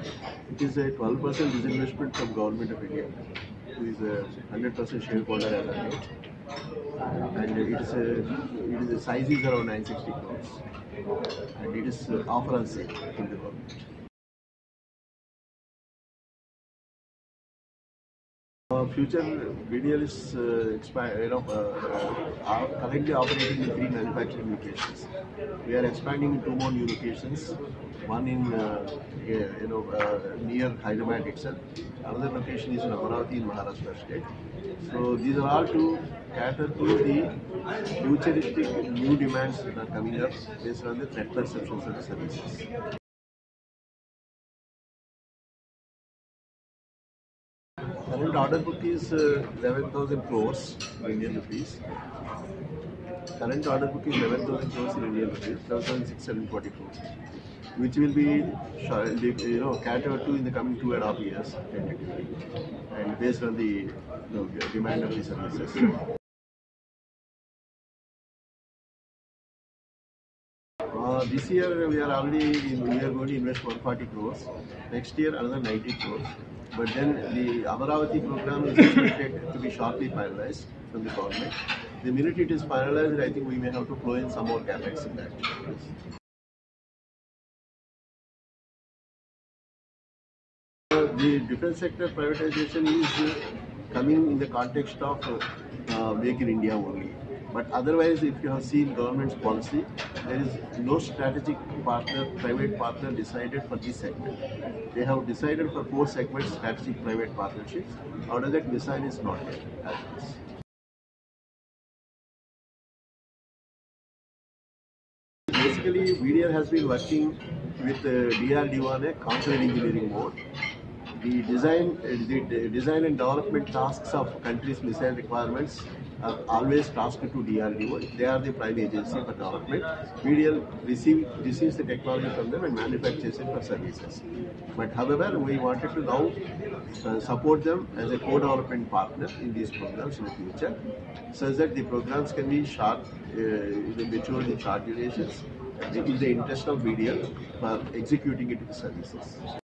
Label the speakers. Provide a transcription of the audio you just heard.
Speaker 1: It is a 12% disinvestment from Government of India, who is a 100% shareholder as of date. And the size is around 960 crores, and it is offer on sale in the government. Future BDL is currently operating in 3 manufacturing locations. We are expanding in 2 more new locations. One in near Hyderabad itself. Another location is in Amaravati in Maharashtra state. So these are all to cater to the futuristic new demands that are coming up based on the threat perceptions of the services. Current order book is 11,000 crores in Indian rupees. Current order book is 11,000 crores in Indian rupees, 12,640 crores, which will be catered to in the coming 2.5 years, tentatively, and based on the demand of the services. This year we are going to invest 140 crores. Next year another 90 crores. But then the Amaravati program is expected to be shortly finalized from the government. The minute it is finalized, I think we may have to flow in some more capex in that. The defense sector privatization is coming in the context of Make in India only. But otherwise, if you have seen government's policy, there is no strategic partner, private partner decided for this segment. They have decided for 4 segments strategic private partnerships. Out of that, missile is not yet as it is. Basically, BDL has been working with DRDO on a counter engineering mode. The design and development tasks of countries' missile requirements are always tasked to DRDO. They are the prime agency for development. BDL receives the technology from them and manufactures it for services. But however, we wanted to now support them as a co-development partner in these programs in the future, such that the programs can be matured in short durations in the interest of BDL for executing it to the services.